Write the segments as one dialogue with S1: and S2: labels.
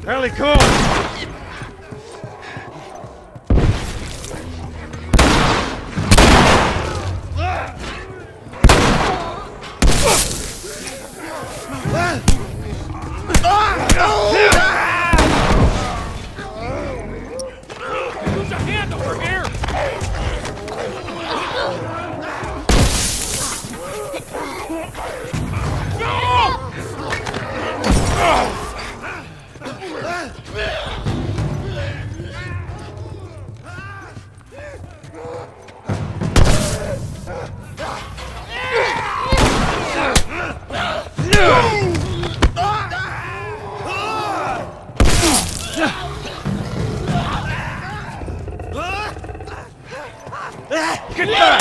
S1: Ellie, come on!
S2: Who's a hand over here?
S1: Get back!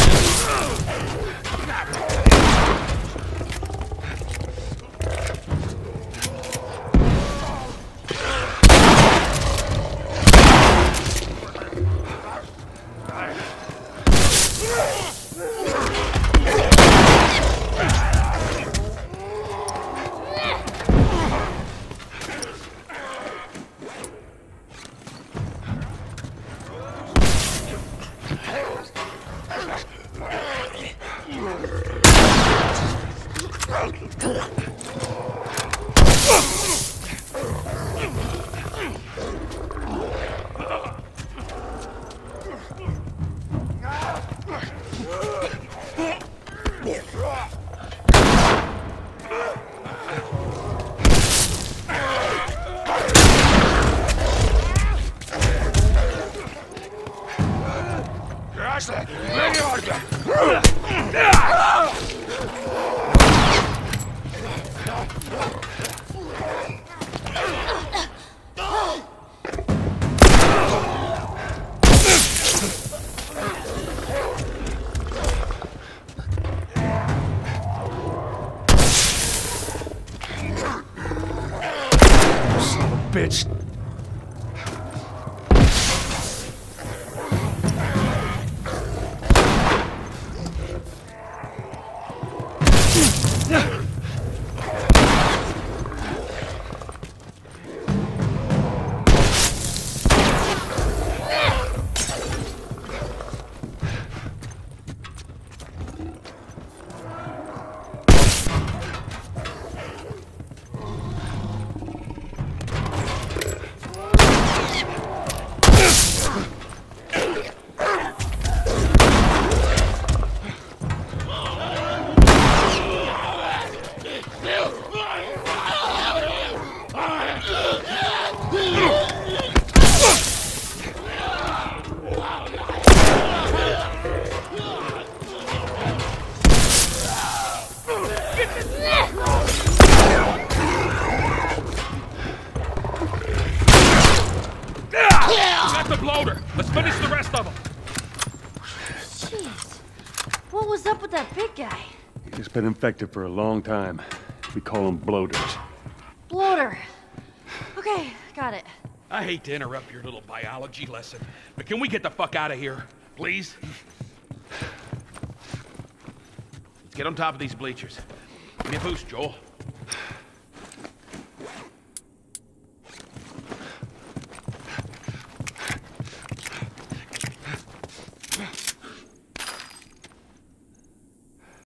S1: Bitch.
S2: The bloater. Let's finish the rest of them.
S3: Jeez. What was up with that big guy?
S1: He's been infected for a long time. We call them bloaters.
S3: Bloater. Okay, got it.
S2: I hate to interrupt your little biology lesson, but can we get the fuck out of here, please? Let's get on top of these bleachers. Give me a boost, Joel.